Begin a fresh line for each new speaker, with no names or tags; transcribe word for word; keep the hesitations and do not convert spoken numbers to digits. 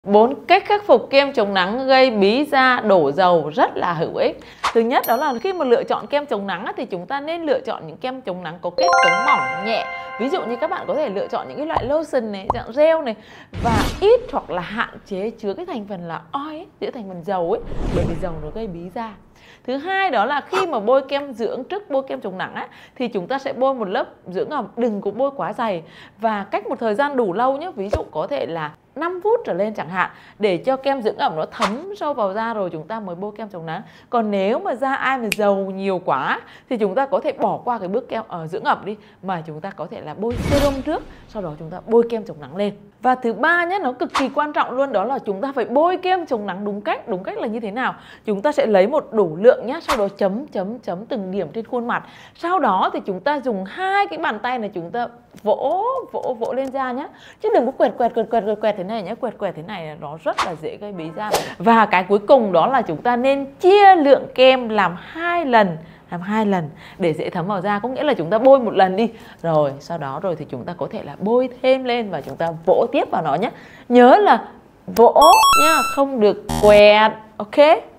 Bốn cách khắc phục kem chống nắng gây bí da đổ dầu rất là hữu ích. Thứ nhất đó là khi mà lựa chọn kem chống nắng thì chúng ta nên lựa chọn những kem chống nắng có kết cấu mỏng nhẹ. Ví dụ như các bạn có thể lựa chọn những cái loại lotion này, dạng gel này, và ít hoặc là hạn chế chứa cái thành phần là oil ấy, chứa thành phần dầu ấy, bởi vì dầu nó gây bí da. Thứ hai đó là khi mà bôi kem dưỡng, trước bôi kem chống nắng á, thì chúng ta sẽ bôi một lớp dưỡng ẩm, đừng có bôi quá dày và cách một thời gian đủ lâu nhé. Ví dụ có thể là năm phút trở lên chẳng hạn, để cho kem dưỡng ẩm nó thấm sâu vào da rồi chúng ta mới bôi kem chống nắng. Còn nếu mà da ai mà dầu nhiều quá thì chúng ta có thể bỏ qua cái bước kem ở dưỡng ẩm đi, mà chúng ta có thể là bôi serum trước, sau đó chúng ta bôi kem chống nắng lên. Và thứ ba nhé, nó cực kỳ quan trọng luôn, đó là chúng ta phải bôi kem chống nắng đúng cách. Đúng cách là như thế nào? Chúng ta sẽ lấy một đủ lượng nhé, sau đó chấm chấm chấm từng điểm trên khuôn mặt. Sau đó thì chúng ta dùng hai cái bàn tay này chúng ta vỗ vỗ vỗ lên da nhé, chứ đừng có quẹt quẹt quẹt quẹt quẹt, quẹt thế này nhé. Quẹt quẹt thế này nó rất là dễ gây bí da. Và cái cuối cùng đó là chúng ta nên chia lượng kem làm hai lần làm hai lần để dễ thấm vào da. Có nghĩa là chúng ta bôi một lần đi, rồi sau đó rồi thì chúng ta có thể là bôi thêm lên và chúng ta vỗ tiếp vào nó nhé. Nhớ là vỗ nhá, không được quẹt. Ok.